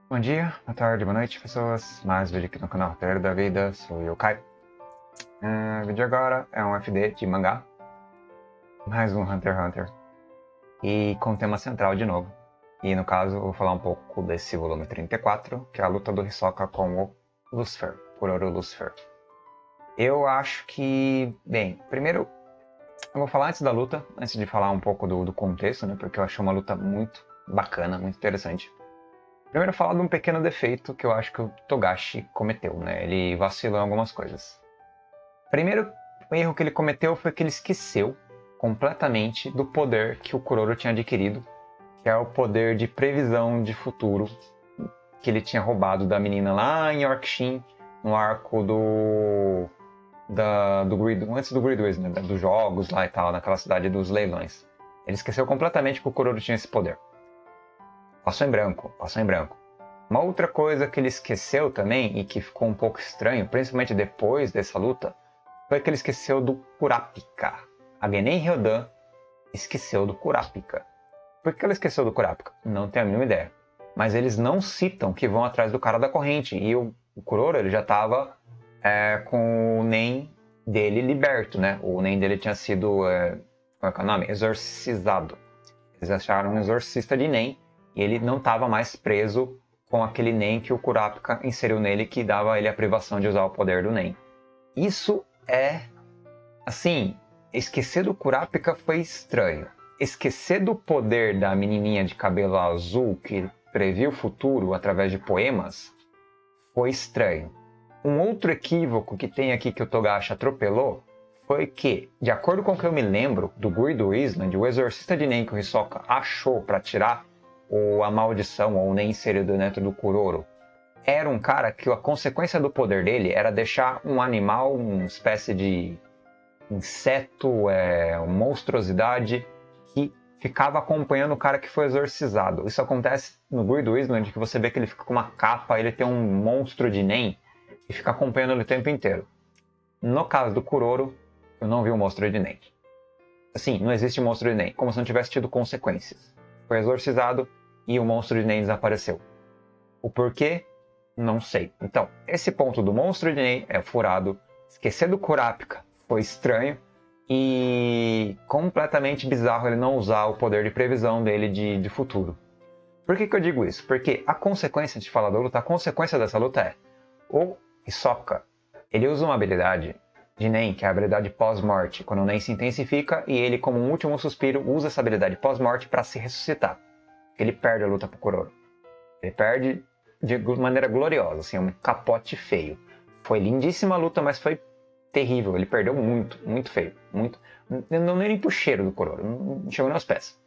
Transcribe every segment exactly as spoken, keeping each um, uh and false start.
Bom dia, boa tarde, boa noite, pessoas. Mais vídeo aqui no canal Roteiro da Vida, sou eu, Kai. Uh, o vídeo agora é um F D de mangá, mais um Hunter x Hunter, e com tema central de novo. E no caso, eu vou falar um pouco desse volume trinta e quatro, que é a luta do Hisoka com o Lucifer, Kuroro Lucifer. Eu acho que, bem, primeiro eu vou falar antes da luta, antes de falar um pouco do, do contexto, né, porque eu achei uma luta muito bacana, muito interessante. Primeiro falar de um pequeno defeito que eu acho que o Togashi cometeu, né? Ele vacilou em algumas coisas. Primeiro erro que ele cometeu foi que ele esqueceu completamente do poder que o Kuroro tinha adquirido, que é o poder de previsão de futuro que ele tinha roubado da menina lá em Yorkshin, no arco do... Da, do Grid, antes do Grid Wars, né? Dos jogos lá e tal, naquela cidade dos leilões. Ele esqueceu completamente que o Kuroro tinha esse poder. Passou em branco, passou em branco. Uma outra coisa que ele esqueceu também, e que ficou um pouco estranho, principalmente depois dessa luta, foi que ele esqueceu do Kurapika. A Genen Ryodan esqueceu do Kurapika. Por que ela esqueceu do Kurapika? Não tenho a mínima ideia. Mas eles não citam que vão atrás do cara da corrente. E o, o Kuroro ele já estava é, com o Nen dele liberto, né? O Nen dele tinha sido, é, qual é o nome? Exorcizado. Eles acharam um exorcista de Nen. E ele não estava mais preso com aquele Nen que o Kurapika inseriu nele, que dava a ele a privação de usar o poder do Nen. Isso é, assim, esquecer do Kurapika foi estranho. Esquecer do poder da menininha de cabelo azul que previu o futuro através de poemas foi estranho. Um outro equívoco que tem aqui que o Togashi atropelou foi que, de acordo com o que eu me lembro do Guido Island, o exorcista de Nen que o Hisoka achou para tirar ou a maldição, ou nem inserido dentro do Kuroro, era um cara que a consequência do poder dele era deixar um animal, uma espécie de inseto, é, uma monstruosidade, que ficava acompanhando o cara que foi exorcizado. Isso acontece no Guido Island, que você vê que ele fica com uma capa, ele tem um monstro de Nen, e fica acompanhando ele o tempo inteiro. No caso do Kuroro, eu não vi o monstro de Nen. Assim, não existe monstro de Nen, como se não tivesse tido consequências. Foi exorcizado e o monstro de Nen desapareceu. O porquê? Não sei. Então, esse ponto do monstro de Nen é furado. Esquecer do Kurapika foi estranho. E completamente bizarro ele não usar o poder de previsão dele de, de futuro. Por que que eu digo isso? Porque a consequência de falar da luta, a consequência dessa luta é o Hisoka, ele usa uma habilidade de Nen, que é a habilidade pós-morte, quando o Nen se intensifica e ele, como um último suspiro, usa essa habilidade pós-morte para se ressuscitar. Ele perde a luta pro Kuroro. Ele perde de maneira gloriosa, assim, um capote feio. Foi lindíssima a luta, mas foi terrível. Ele perdeu muito, muito feio. Muito. Não nem pro cheiro do Kuroro, não chegou nem aos pés.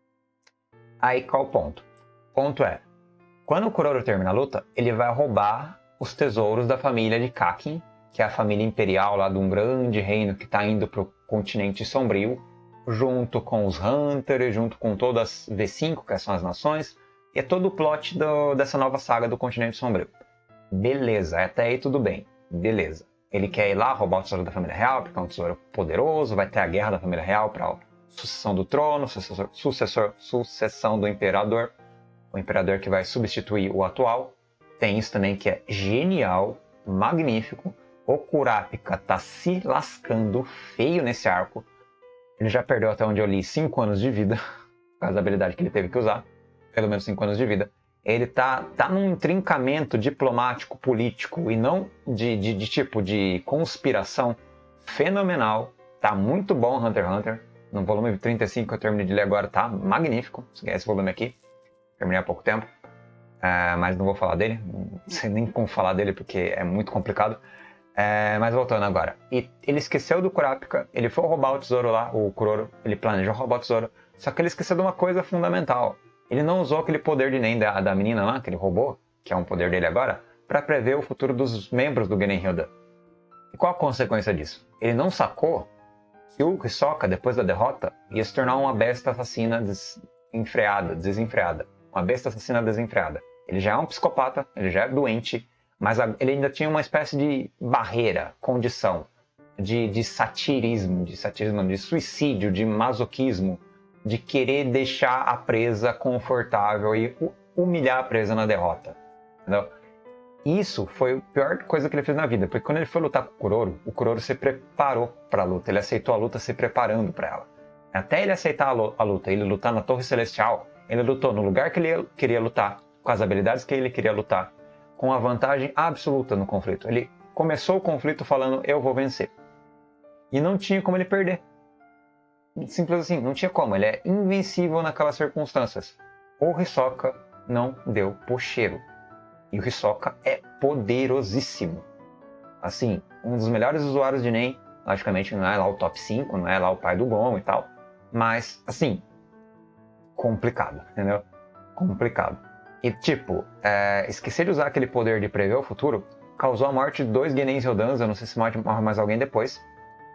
Aí qual o ponto? O ponto é, quando o Kuroro termina a luta, ele vai roubar os tesouros da família de Kakin, que é a família imperial lá de um grande reino que está indo para o continente sombrio, junto com os Hunters, junto com todas as V cinco, que são as nações, e é todo o plot do, dessa nova saga do continente sombrio. Beleza, até aí tudo bem, beleza. Ele quer ir lá roubar o tesouro da família real, porque é um tesouro poderoso, vai ter a guerra da família real para a sucessão do trono, sucessor, sucessor, sucessão do imperador, o imperador que vai substituir o atual. Tem isso também que é genial, magnífico. O Kurapika tá se lascando feio nesse arco. Ele já perdeu, até onde eu li, cinco anos de vida, por causa da habilidade que ele teve que usar. Pelo menos cinco anos de vida. Ele tá, tá num intrincamento diplomático, político, e não de, de, de tipo de conspiração fenomenal. Tá muito bom Hunter x Hunter. No volume trinta e cinco que eu terminei de ler agora, tá magnífico. Esse volume aqui. Terminei há pouco tempo. É, mas não vou falar dele. Não sei nem como falar dele, porque é muito complicado. É, mas voltando agora, e ele esqueceu do Kurapika, ele foi roubar o tesouro lá, o Kuroro, ele planejou roubar o tesouro, só que ele esqueceu de uma coisa fundamental. Ele não usou aquele poder de Nen da, da menina lá, que ele roubou, que é um poder dele agora, para prever o futuro dos membros do Genen Ryodan. E qual a consequência disso? Ele não sacou que o Hisoka, depois da derrota, ia se tornar uma besta assassina desenfreada, desenfreada. Uma besta assassina desenfreada. Ele já é um psicopata, ele já é doente, mas ele ainda tinha uma espécie de barreira, condição, de, de satirismo, de satirismo, de suicídio, de masoquismo, de querer deixar a presa confortável e humilhar a presa na derrota. entendeu? Isso foi a pior coisa que ele fez na vida, porque quando ele foi lutar com o Kuroro, o Kuroro se preparou para a luta, ele aceitou a luta se preparando para ela. Até ele aceitar a luta, ele lutar na Torre Celestial, ele lutou no lugar que ele queria lutar, com as habilidades que ele queria lutar, com a vantagem absoluta no conflito. Ele começou o conflito falando, eu vou vencer. E não tinha como ele perder. Simples assim, não tinha como, ele é invencível naquelas circunstâncias. O Hisoka não deu puxeiro. E o Hisoka é poderosíssimo. Assim, um dos melhores usuários de Nen, logicamente não é lá o top cinco, não é lá o pai do Gon e tal, mas, assim, complicado, entendeu? Complicado. E, tipo, é, esquecer de usar aquele poder de prever o futuro causou a morte de dois Genens Ryodans, eu não sei se morre mais alguém depois,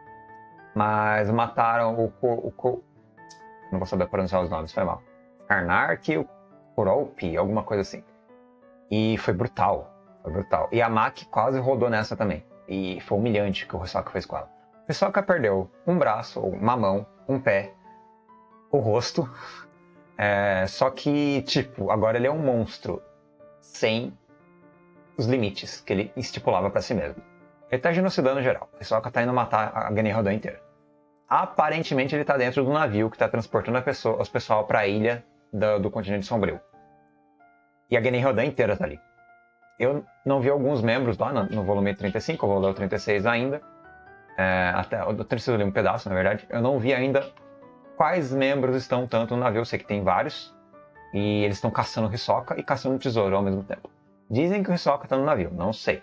mas mataram o... o, o não vou saber pronunciar os nomes, foi mal. Karnark e o Kuropi, alguma coisa assim. E foi brutal, foi brutal. E a Maki quase rodou nessa também. E foi humilhante o que o Hisoka fez com ela. O Hisoka perdeu um braço, uma mão, um pé, o rosto. É, só que, tipo, agora ele é um monstro sem os limites que ele estipulava pra si mesmo. Ele tá genocidando geral. O Hisoka tá indo matar a Genin Ryudan inteira. Aparentemente ele tá dentro do navio que tá transportando a pessoa, os pessoal pra ilha do, do continente sombrio. E a Genin Ryudan inteira tá ali. Eu não vi alguns membros lá no, no volume trinta e cinco, eu vou ler o trinta e seis ainda. É, até, o trinta e seis eu li um pedaço, na verdade. Eu não vi ainda quais membros estão tanto no navio. Eu sei que tem vários. E eles estão caçando o Hisoka e caçando o tesouro ao mesmo tempo. Dizem que o Hisoka tá no navio, não sei.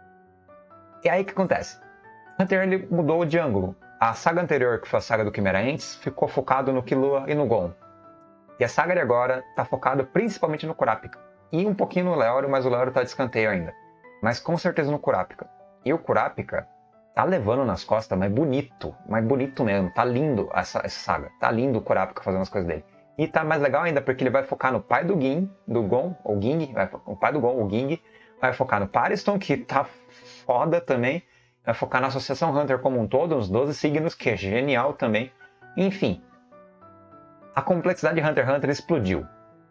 E aí o que acontece? Hunter ele mudou de ângulo. A saga anterior, que foi a saga do Chimera Ants, ficou focado no Killua e no Gon. E a saga de agora tá focada principalmente no Kurapika. E um pouquinho no Leório, mas o Leório tá de escanteio ainda. Mas com certeza no Kurapika. E o Kurapika tá levando nas costas, mas bonito. Mas bonito mesmo. Tá lindo essa, essa saga. Tá lindo o Kurapika fazendo as coisas dele. E tá mais legal ainda porque ele vai focar no pai do Gin, do Gon, ou Ging, vai, o pai do Gon, o Ging. Vai focar no Pariston, que tá foda também. Vai focar na Associação Hunter como um todo, nos doze signos, que é genial também. Enfim. A complexidade de Hunter x Hunter explodiu.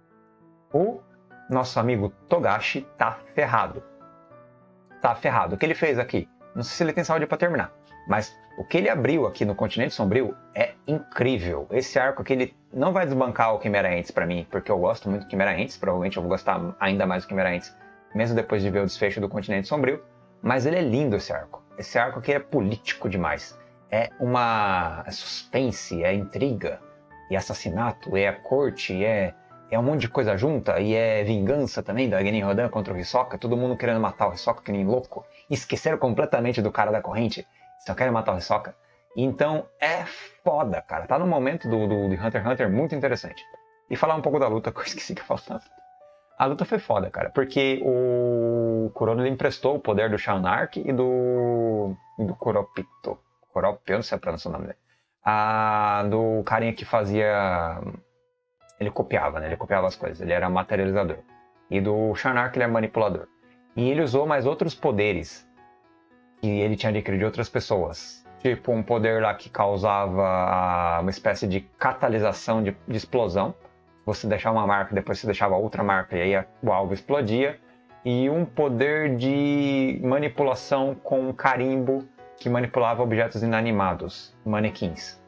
O nosso amigo Togashi tá ferrado. Tá ferrado. O que ele fez aqui? Não sei se ele tem saúde para terminar. Mas o que ele abriu aqui no Continente Sombrio é incrível. Esse arco aqui, ele não vai desbancar o Chimera Ants pra mim, porque eu gosto muito do Chimera Ants. Provavelmente eu vou gostar ainda mais do Chimera Ants, mesmo depois de ver o desfecho do Continente Sombrio. Mas ele é lindo, esse arco. Esse arco aqui é político demais. É uma é suspense, é intriga, e assassinato, é a corte, é... É um monte de coisa junta, e é vingança também da Genin Ryudan contra o Hisoka. Todo mundo querendo matar o Hisoka que nem louco. Esqueceram completamente do cara da corrente. Só querem matar o Hisoka. Então é foda, cara. Tá num momento do, do, do Hunter x Hunter muito interessante. E falar um pouco da luta, que eu esqueci que eu falava. A luta foi foda, cara. Porque o Kurono ele emprestou o poder do Shanark e do... do Kuropito. Kuropi, eu não sei a pronúncia do nome dele. Ah, do carinha que fazia... Ele copiava, né? Ele copiava as coisas. Ele era materializador. E do Shanark ele é manipulador. E ele usou mais outros poderes que ele tinha adquirido de outras pessoas. Tipo um poder lá que causava uma espécie de catalisação de, de explosão. Você deixava uma marca, depois você deixava outra marca e aí o alvo explodia. E um poder de manipulação com carimbo que manipulava objetos inanimados, manequins.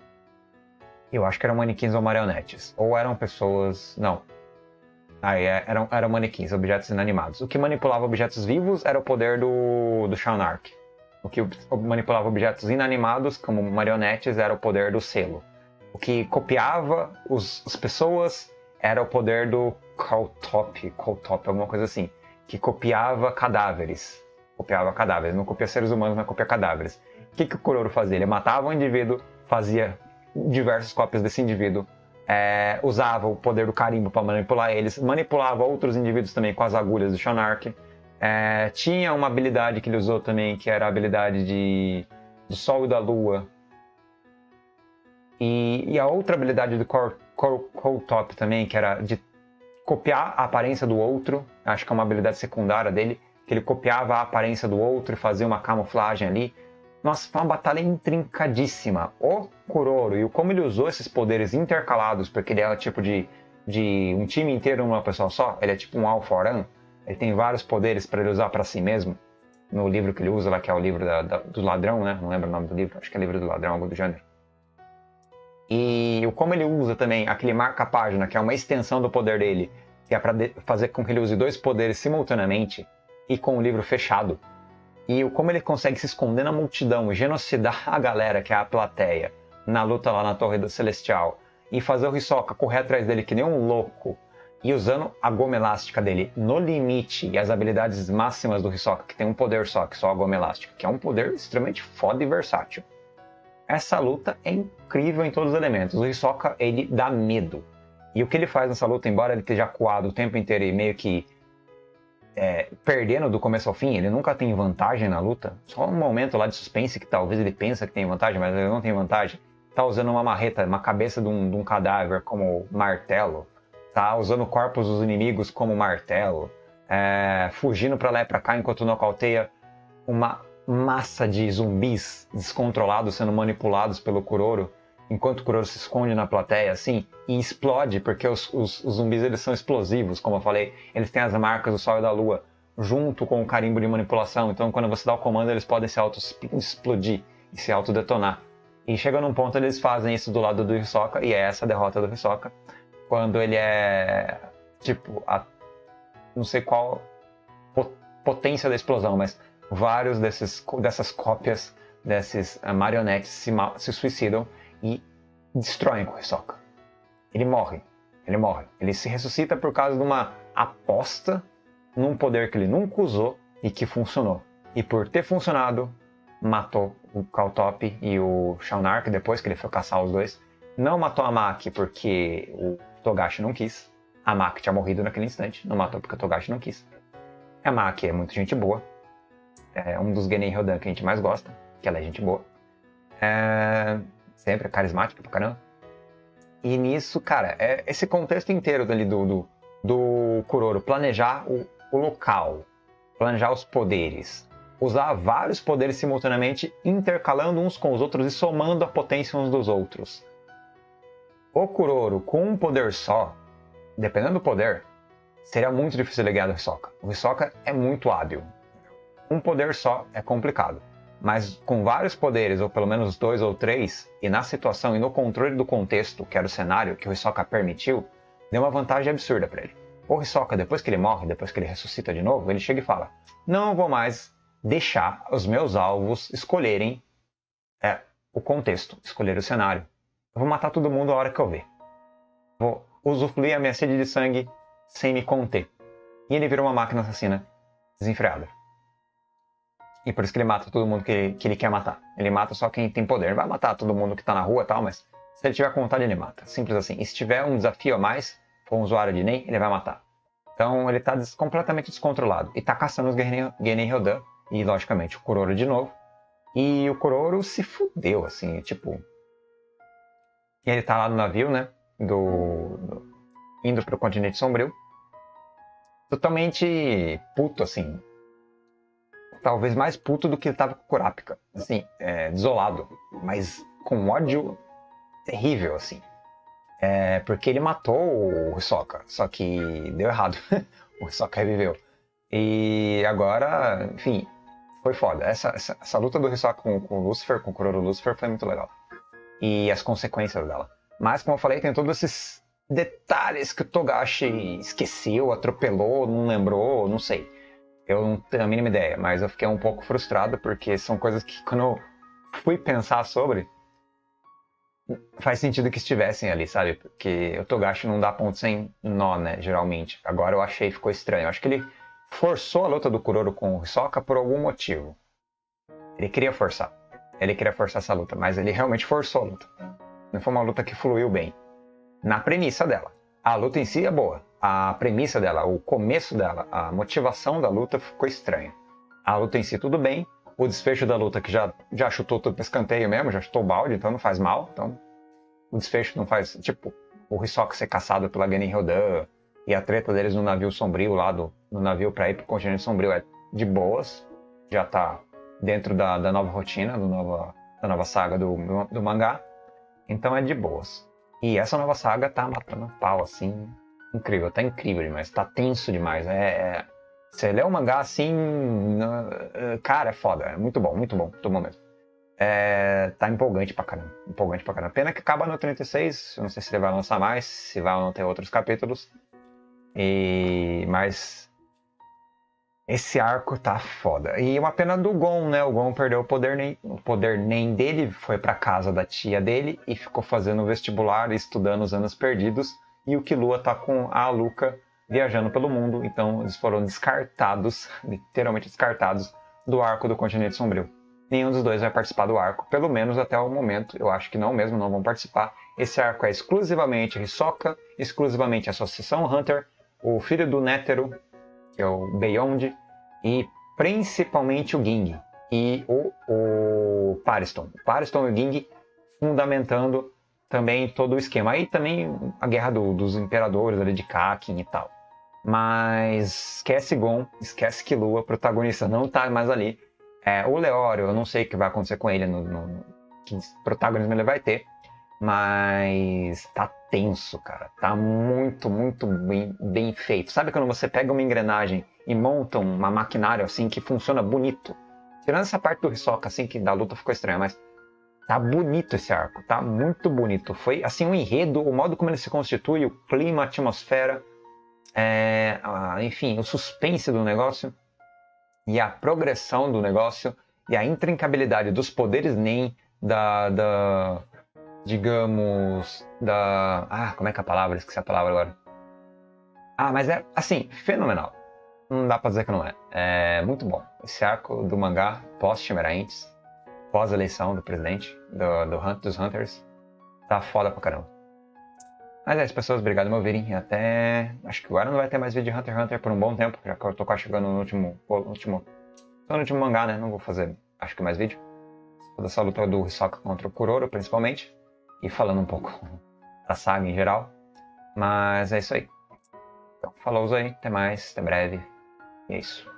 Eu acho que eram manequins ou marionetes. Ou eram pessoas... Não. Ah, é, eram, eram manequins, objetos inanimados. O que manipulava objetos vivos era o poder do, do Shanark. O que manipulava objetos inanimados, como marionetes, era o poder do selo. O que copiava os, as pessoas era o poder do Kautop, Kautop, alguma coisa assim. Que copiava cadáveres. Copiava cadáveres. Não copia seres humanos, mas copia cadáveres. O que, que o Kuroro fazia? Ele matava um indivíduo, fazia... diversas cópias desse indivíduo, é, usava o poder do carimbo para manipular eles, manipulava outros indivíduos também com as agulhas do Shanark, é, tinha uma habilidade que ele usou também, que era a habilidade de, do Sol e da Lua, e, e a outra habilidade do Kautop também, que era de copiar a aparência do outro, acho que é uma habilidade secundária dele, que ele copiava a aparência do outro e fazia uma camuflagem ali. Nossa, foi uma batalha intrincadíssima. O Kuroro e como ele usou esses poderes intercalados, porque ele é o tipo de, de um time inteiro numa pessoa só, ele é tipo um All-For-One, Ele tem vários poderes para ele usar para si mesmo. No livro que ele usa lá, que é o livro da, da, do ladrão, né? Não lembro o nome do livro, acho que é livro do ladrão, algo do gênero. E como ele usa também aquele marca-página, que é uma extensão do poder dele, que é para fazer com que ele use dois poderes simultaneamente e com o livro fechado. E como ele consegue se esconder na multidão e genocidar a galera, que é a plateia, na luta lá na Torre do Celestial, e fazer o Hisoka correr atrás dele que nem um louco, e usando a goma elástica dele no limite e as habilidades máximas do Hisoka, que tem um poder só, que só a goma elástica, que é um poder extremamente foda e versátil. Essa luta é incrível em todos os elementos. O Hisoka, ele dá medo. E o que ele faz nessa luta, embora ele esteja acuado o tempo inteiro e meio que é, perdendo do começo ao fim, ele nunca tem vantagem na luta. Só um momento lá de suspense que talvez ele pensa que tem vantagem, mas ele não tem vantagem. Tá usando uma marreta, uma cabeça de um, de um cadáver como martelo. Tá usando corpos dos inimigos como martelo. É, fugindo pra lá e pra cá enquanto nocauteia uma massa de zumbis descontrolados sendo manipulados pelo Kuroro, enquanto o Kuroro se esconde na plateia, assim, e explode, porque os, os, os zumbis eles são explosivos, como eu falei, eles têm as marcas do Sol e da Lua, junto com o carimbo de manipulação, então quando você dá o comando eles podem se auto-explodir e se autodetonar. E chega num ponto eles fazem isso do lado do Hisoka, e é essa a derrota do Hisoka, quando ele é, tipo, a, não sei qual potência da explosão, mas vários desses, dessas cópias, desses uh, marionetes se, se suicidam e destroem o Hisoka. Ele morre. Ele morre. Ele se ressuscita por causa de uma aposta num poder que ele nunca usou e que funcionou. E por ter funcionado, matou o Caltop e o Shaunark depois que ele foi caçar os dois. Não matou a Maki porque o Togashi não quis. A Maki tinha morrido naquele instante. Não matou porque o Togashi não quis. A Maki é muito gente boa. É um dos Genin Ryodan que a gente mais gosta, que ela é gente boa. É sempre carismática pra caramba. E nisso, cara, é esse contexto inteiro dali do, do, do Kuroro, planejar o, o local, planejar os poderes, usar vários poderes simultaneamente, intercalando uns com os outros e somando a potência uns dos outros. O Kuroro, com um poder só, dependendo do poder, seria muito difícil de ligar do Hisoka. O Hisoka é muito hábil. Um poder só é complicado, mas com vários poderes, ou pelo menos dois ou três, e na situação e no controle do contexto, que era o cenário que o Hisoka permitiu, deu uma vantagem absurda para ele. O Hisoka, depois que ele morre, depois que ele ressuscita de novo, ele chega e fala: não vou mais deixar os meus alvos escolherem é, o contexto, escolher o cenário. Eu vou matar todo mundo a hora que eu ver. Vou usufruir a minha sede de sangue sem me conter. E ele vira uma máquina assassina desenfreada. E por isso que ele mata todo mundo que ele, que ele quer matar. Ele mata só quem tem poder. Ele vai matar todo mundo que tá na rua e tal, mas se ele tiver com vontade, ele mata. Simples assim. E se tiver um desafio a mais, for um usuário de N E M, ele vai matar. Então ele tá des completamente descontrolado. E tá caçando os Genin Ryodan. E, logicamente, o Kuroro de novo. E o Kuroro se fudeu, assim, tipo... E ele tá lá no navio, né? Do... do... indo pro continente sombrio. Totalmente puto, assim... Talvez mais puto do que ele tava com Kurapika. Assim, é, desolado. Mas com ódio terrível, assim. É, porque ele matou o Hisoka. Só que deu errado. O Hisoka reviveu. E agora, enfim, foi foda. Essa, essa, essa luta do Hisoka com, com o Lucifer, com o Kuroro Lucifer, foi muito legal. E as consequências dela. Mas, como eu falei, tem todos esses detalhes que o Togashi esqueceu, atropelou, não lembrou, não sei. Eu não tenho a mínima ideia, mas eu fiquei um pouco frustrado porque são coisas que quando eu fui pensar sobre, faz sentido que estivessem ali, sabe? Porque o Togashi não dá ponto sem nó, né, geralmente. Agora eu achei que ficou estranho. Eu acho que ele forçou a luta do Kuroro com o Hisoka por algum motivo. Ele queria forçar. Ele queria forçar essa luta, mas ele realmente forçou a luta. Não foi uma luta que fluiu bem. Na premissa dela. A luta em si é boa. A premissa dela, o começo dela, a motivação da luta ficou estranha. A luta em si tudo bem, o desfecho da luta que já, já chutou tudo para escanteio mesmo, já chutou o balde, então não faz mal. Então o desfecho não faz, tipo, o Hisoka ser caçado pela Genin Ryodan e a treta deles no navio sombrio lá, do, no navio para ir pro continente sombrio é de boas, já tá dentro da, da nova rotina, do nova, da nova saga do, do mangá, então é de boas. E essa nova saga tá matando pau, assim... Incrível, tá incrível demais, tá tenso demais. É, é... Você lê o mangá assim, cara, é foda, é muito bom, muito bom, muito bom mesmo. É, tá empolgante pra caramba, empolgante pra caramba. Pena que acaba no trinta e seis, eu não sei se ele vai lançar mais, se vai ou não ter outros capítulos. E... Mas esse arco tá foda. E uma pena do Gon, né? O Gon perdeu o poder nem, o poder nem dele, foi pra casa da tia dele e ficou fazendo vestibular, estudando os anos perdidos. E o Killua tá com a Aluka viajando pelo mundo, então eles foram descartados, literalmente descartados, do arco do Continente Sombrio. Nenhum dos dois vai participar do arco, pelo menos até o momento, eu acho que não mesmo, não vão participar. Esse arco é exclusivamente Hisoka, exclusivamente Associação Hunter, o filho do Nétero, que é o Beyond, e principalmente o Ging e o, o Pariston. O Pariston e o Ging fundamentando também todo o esquema. Aí também a guerra do, dos imperadores ali de Kakin e tal. Mas esquece Gon, esquece Killua, o protagonista não tá mais ali. É, o Leório, eu não sei o que vai acontecer com ele, no, no, que protagonismo ele vai ter. Mas tá tenso, cara. Tá muito, muito bem, bem feito. Sabe quando você pega uma engrenagem e monta uma maquinário assim que funciona bonito? Tirando essa parte do Hisoka, assim, que da luta ficou estranha, mas tá bonito esse arco, tá muito bonito. Foi, assim, um enredo, o modo como ele se constitui, o clima, a atmosfera, é, a, enfim, o suspense do negócio e a progressão do negócio e a intrincabilidade dos poderes Nen, da... da digamos, da... Ah, como é que é a palavra? Esqueci a palavra agora. Ah, mas é, assim, fenomenal. Não dá pra dizer que não é. É muito bom. Esse arco do mangá, pós-Chimeraentes, pós-eleição do presidente, do, do Hunt, dos Hunters, tá foda pra caramba. Mas é isso, pessoas. Obrigado por me ouvirem. E até... Acho que agora não vai ter mais vídeo de Hunter x Hunter por um bom tempo, já que eu tô quase chegando no último... último tô no último mangá, né? Não vou fazer, acho que mais vídeo. Toda essa luta do Hisoka contra o Kuroro, principalmente. E falando um pouco da saga em geral. Mas é isso aí. Então, falou aí, até mais, até breve. E é isso.